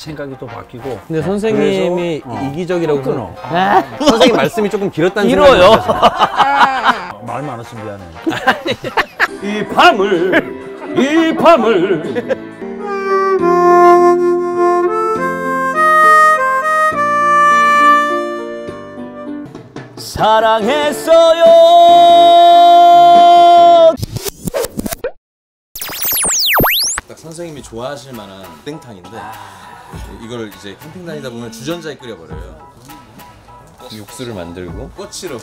생각이 또 바뀌고. 근데 선생님이 그래서, 이기적이라고 끊어. 선생님 말씀이 조금 길었다는 길어요. 말 많았으면 미안해. 이 밤을 사랑했어요. 딱 선생님이 좋아하실 만한 땡탕인데 이걸 이제 캠핑 다니다 보면 주전자에 끓여버려요. 육수를 만들고 꼬치로.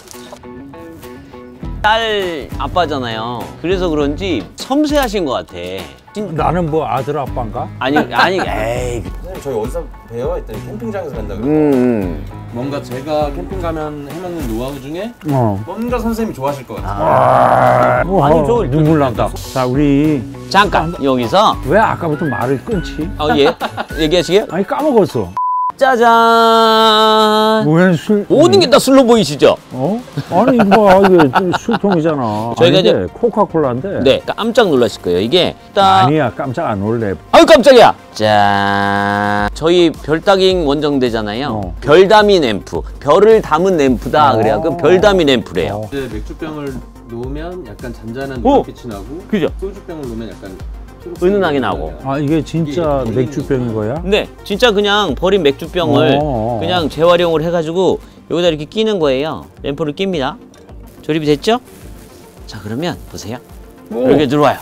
딸 아빠잖아요. 그래서 그런지 섬세하신 것 같아. 나는 뭐 아들 아빠인가? 아니 에이. 선생님 저희 어디서 배워? 했더니 캠핑장에서 뵌다고. 뭔가 제가 캠핑 가면 해먹는 노하우 중에 뭔가 선생님이 좋아하실 것 같아요. 아니 저 눈물 난다. 자 우리 잠깐 여기서 왜 아까부터 말을 끊지? 예 얘기하시게요? 아니 까먹었어. 짜잔. 뭐야 술? 모든 게 다 술로 보이시죠? 아니 뭐 이게 술통이잖아. 저희가 이제 코카콜라인데. 네, 깜짝 놀라실 거예요. 이게 딱 아니야 깜짝 안 놀래. 아유 깜짝이야. 짠. 저희 별따깅 원정대잖아요. 별다미 램프. 별을 담은 램프다. 그래갖고 별다미 램프래요. 이제 맥주병을 놓으면 약간 잔잔한 눈빛이 나고 그죠? 소주병을 놓으면 약간 은은하게 나고. 아 이게 진짜 맥주병인 거야? 네, 진짜 그냥 버린 맥주병을 그냥 재활용을 해가지고 여기다 이렇게 끼는 거예요. 램프를 낍니다. 조립이 됐죠? 자, 그러면 보세요. 이렇게 들어와요.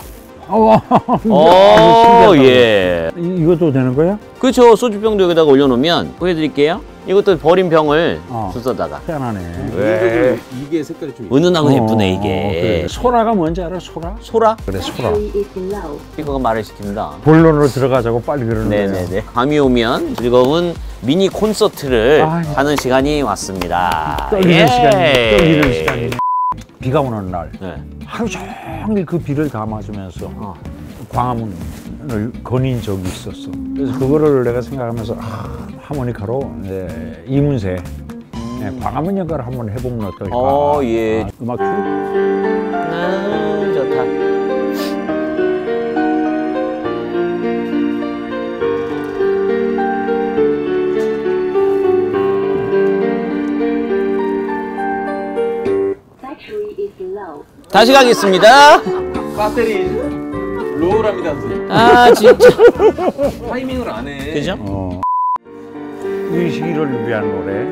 예. 이것도 되는 거야? 그렇죠. 소주병도 여기다가 올려놓으면 보여드릴게요. 이것도 버린 병을 주워다가. 희한하네. 개인적으로 이게 색깔이 좀 은은하고 예쁘네 이게. 그래. 소라가 뭔지 알아? 소라? 소라? 그래 소라. 이거가 말을 시킵니다. 본론으로 들어가자고 빨리 그러는 거야. 네네네. 밤이 오면 즐거운 미니 콘서트를 하는 시간이 왔습니다. 떨리는 시간이네. 떨리는 시간이네. 비가 오는 날 하루 종일 그 비를 담아주면서 광화문을 거닌 적이 있었어. 그래서 그거를 내가 생각하면서 하모니카로 이문세 광화문 연가를 한번 해보면 어떨까. 예. 음악 큐. 좋다. 다시 가겠습니다. 배터리 로우랍니다 선생님. 아 진짜. 타이밍을 안 해. 그죠? 이 시기를 위한 노래.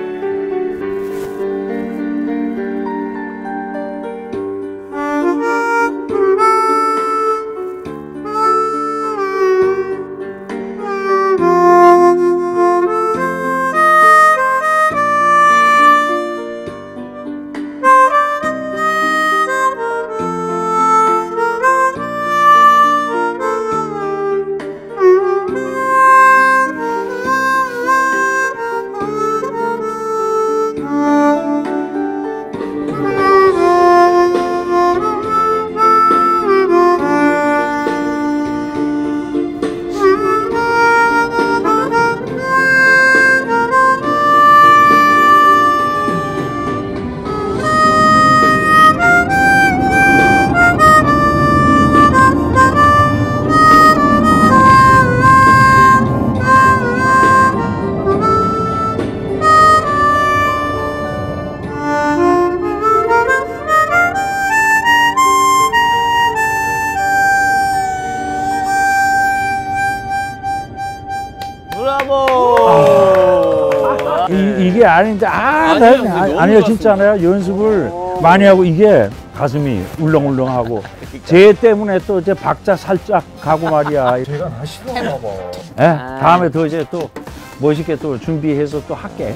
이게 아닌데 아니요 진짜요. 연습을 많이 하고 이게 가슴이 울렁울렁하고 쟤 때문에 또 이제 박자 살짝 가고 말이야. 제가 나 싫어하나 봐. 다음에 더 이제 또 멋있게 또 준비해서 또 할게.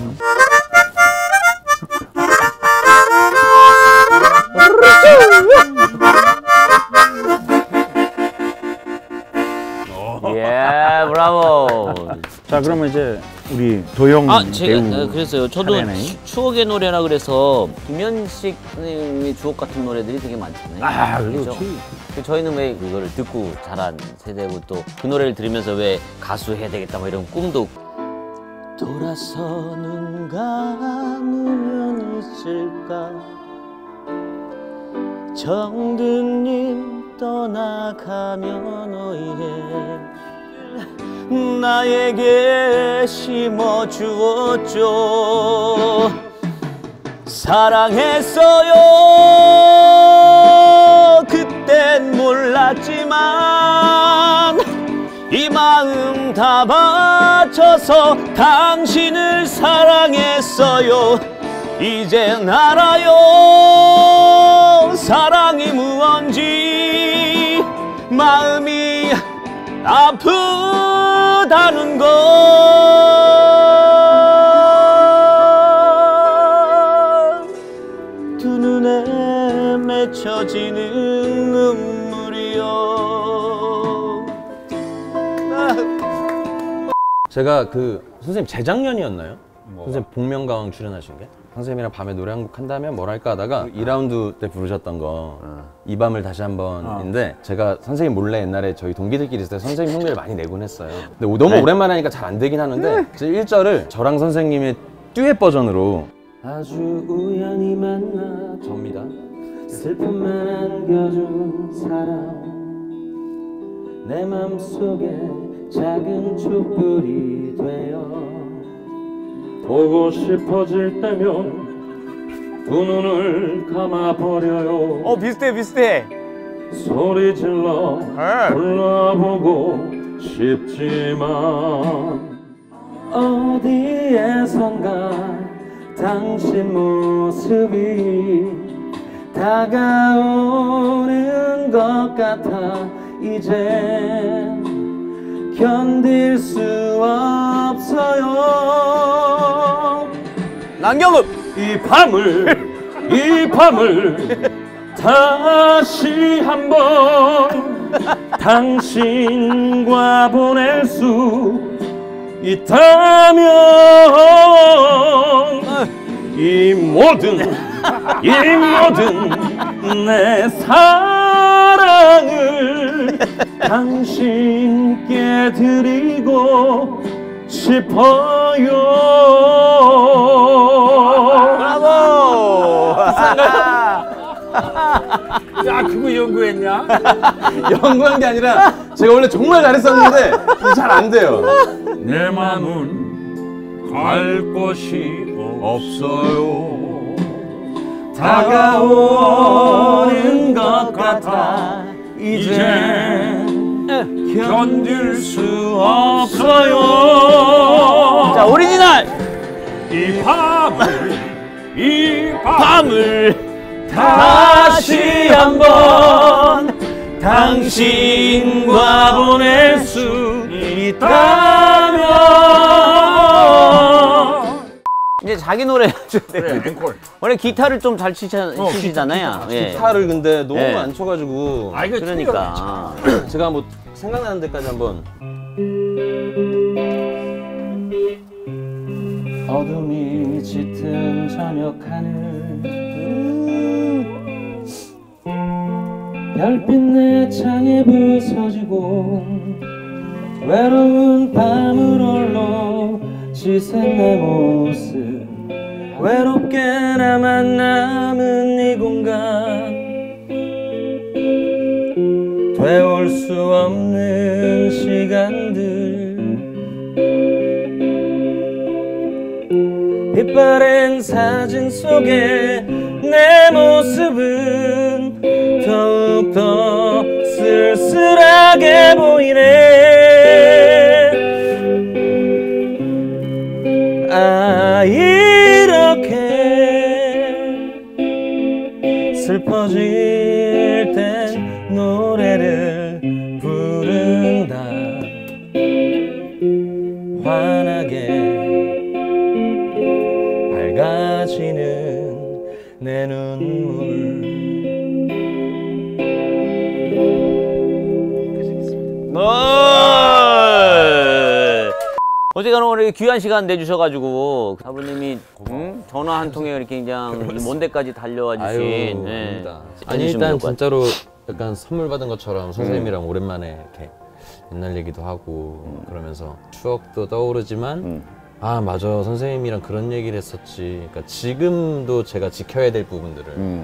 예, 브라보. 자, 그러면 이제 우리 도영 제가 그랬어요. 저도 추억의 노래라 그래서 김현식 선생님의 주옥 같은 노래들이 되게 많잖아요. 그렇지. 저희는 왜 그거를 듣고 자란 세대고 또 그 노래를 들으면서 왜 가수 해야 되겠다 뭐 이런 꿈도 돌아서 눈 감으면 있을까 정든님 떠나가면 오예 나에게 심어주었죠. 사랑했어요. 그땐 몰랐지만 이 마음 다 바쳐서 당신을 사랑했어요. 이젠 알아요. 사랑이 무언지 마음이 아프다는 걸. 두 눈에 맺혀지는 눈물이요. 제가 그 선생님 재작년이었나요? 선생님 복면가왕 출연하신 게? 선생님이랑 밤에 노래 한 곡 한다면 뭘 할까 하다가 2라운드 때 부르셨던 거 이 밤을 다시 한번인데 제가 선생님 몰래 옛날에 저희 동기들끼리 있을 때 선생님 흉내를 많이 내곤 했어요. 근데 너무 오랜만에 하니까 잘 안 되긴 하는데 제 1절을 저랑 선생님의 듀엣 버전으로 아주 우연히 만나 접니다. 슬픔만 안겨준 사람 내 맘속에 작은 촛불이 되어 보고 싶어질 때면 두 눈을 감아버려요. 비슷해. 소리 질러 불러보고 싶지만 어디에선가 당신 모습이 다가오는 것 같아 이제 견딜 수 없어요. 남경읍 이 밤을 다시 한번 당신과 보낼 수 있다면 이 모든 내 사랑을 당신께 드리고 싶어요. 야, 그거 연구했냐? 연구한 게 아니라 제가 원래 정말 잘했었는데 잘 안 돼요. 내 맘은 갈 곳이 없어요. 다가오는 것 같아 이제 견딜 수 없어요. 자, 오리지널. 이 밤을 다시 한번 당신과 보낼 수 있다면. 이제 자기 노래 그래, 앵콜. 원래 기타를 좀 잘 치시잖아요. 예. 기타를 근데 너무 네. 안 쳐가지고 아, 이거 그러니까 제가 뭐 생각나는 데까지 한번. 어둠이 짙은 저녁 하늘 별빛 내 창에 부서지고 외로운 밤을 홀로 지샌 내 모습 외롭게 나만 남은 이 공간 되올 수 없는 시간들 빛바랜 사진 속에 내 모습은 더욱더 쓸쓸하게 보이네. 아 이렇게 슬퍼질 땐 노래를 부른다. 환하게 밝아지는 내 눈물. 어제가는 오늘 귀한 시간 내주셔가지고 아버님이 전화 한 통에 이렇게 그냥 먼 데까지 달려와 주신. 아닙니다. 아니 일단 진짜로 약간 선물 받은 것처럼 선생님이랑 오랜만에 이렇게 옛날 얘기도 하고 그러면서 추억도 떠오르지만 아 맞아 선생님이랑 그런 얘기를 했었지. 그러니까 지금도 제가 지켜야 될 부분들을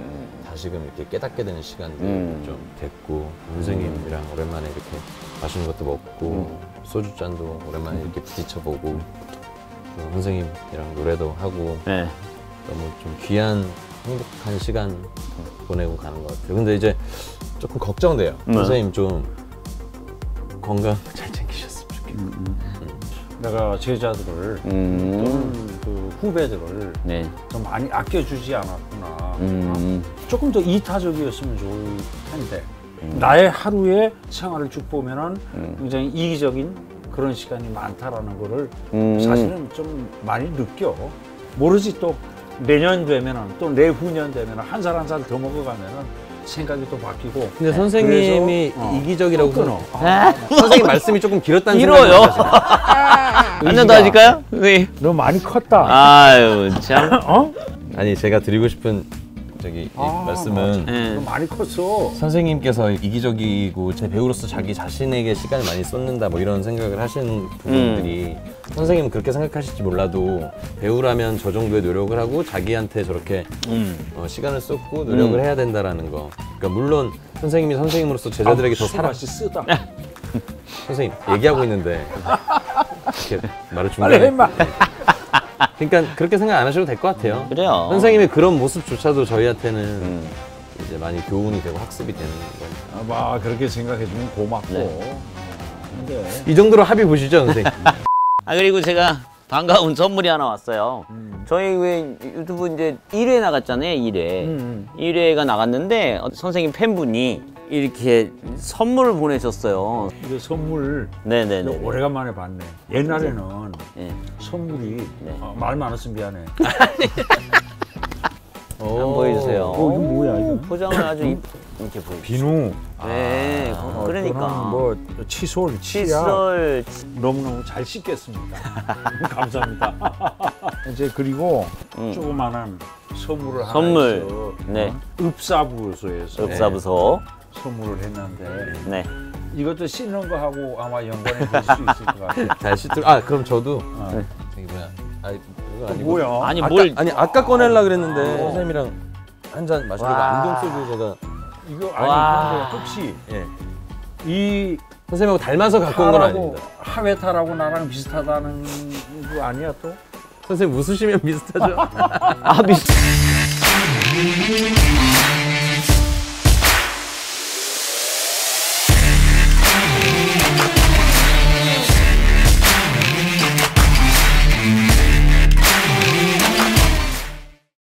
다시금 이렇게 깨닫게 되는 시간들 좀 됐고 선생님이랑 오랜만에 이렇게 맛있는 것도 먹고 소주 잔도 오랜만에 이렇게 부딪혀보고 또 선생님이랑 노래도 하고 네. 너무 좀 귀한 행복한 시간 보내고 가는 것 같아요. 근데 이제 조금 걱정돼요. 선생님 좀 건강 잘 챙기셨으면 좋겠고. 내가 제자들을 또는 그 후배들을 네. 좀 많이 아껴주지 않았구나. 조금 더 이타적이었으면 좋을 텐데 나의 하루의 생활을 쭉 보면은 굉장히 이기적인 그런 시간이 많다라는 거를 사실은 좀 많이 느껴. 모르지 또 내년 되면은 또 내후년 되면은 한 살 한 살 더 먹어가면은 생각이 또 바뀌고. 근데 선생님이 그래서, 이기적이라고 끊어. 선생님 말씀이 조금 길었다는 길어요. 생각이 드세요. 한 잔 더 하실까요? 네. 너 많이 컸다. 아유 참. 어? 아니 제가 드리고 싶은 이 말씀은 네. 너 많이 컸어. 선생님께서 이기적이고 제 배우로서 자기 자신에게 시간을 많이 쏟는다 뭐 이런 생각을 하시는 부분들이 선생님은 그렇게 생각하실지 몰라도 배우라면 저 정도의 노력을 하고 자기한테 저렇게 시간을 쏟고 노력을 해야 된다라는 거. 그러니까 물론 선생님이 선생님으로서 제자들에게 더 사랑. 맛이 쓰다. 선생님 얘기하고 있는데 이렇게 말을 빨리 중간에. 해봐. 그러니까 그렇게 생각 안 하셔도 될 것 같아요. 그래요. 선생님의 그런 모습조차도 저희한테는 이제 많이 교훈이 되고 학습이 되는 거니까. 아, 그렇게 생각해주면 고맙고. 네. 근데 이 정도로 합의 보시죠, 선생님. 아 그리고 제가 반가운 선물이 하나 왔어요. 저희 왜 유튜브 이제 1회 나갔잖아요. 1회. 1회가 나갔는데 선생님 팬분이 이렇게 선물을 보내셨어요. 이게 선물 네네네. 오래간만에 봤네. 옛날에는 네. 선물이 네. 말 많았으면 미안해. 한번 보여주세요. 이거 뭐야 이거? 포장을 아주 이렇게 보여주세요. 비누. 네, 그러니까. 또는 뭐 칫솔, 치약. 칫솔. 너무너무 잘 씻겠습니다. 감사합니다. 이제 그리고 조그만한 선물을 하나 선물. 해서 네. 읍사부소에서 읍사부소. 선물을 했는데 네. 이것도 씻는 거 하고 아마 연관이 될 수 있을 것 같아요. 잘 씻도록. 그럼 저도. 저기 뭐야. 이거 아니고. 뭐야? 아니 뭘 아까 꺼내려고 그랬는데 선생님이랑 한 잔 마시려고 안동 소주 제가. 이거 와. 아니 근데 혹시 예. 이 선생님하고 닮아서 갖고 온 건 아닙니다. 하회탈하고 나랑 비슷하다는 거 아니야 또? 선생님 웃으시면 비슷하죠? 아 미스.